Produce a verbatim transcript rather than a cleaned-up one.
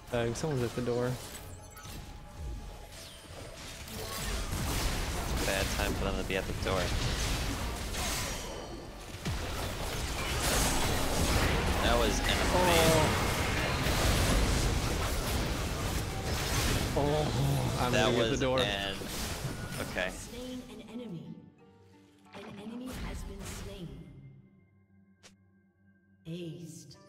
Uh, someone's at the door. Bad time for them to be at the door. That was an amazing. Oh, oh I'm that gonna was get the door. An, okay. Slain an enemy. An enemy has been slain. Aced.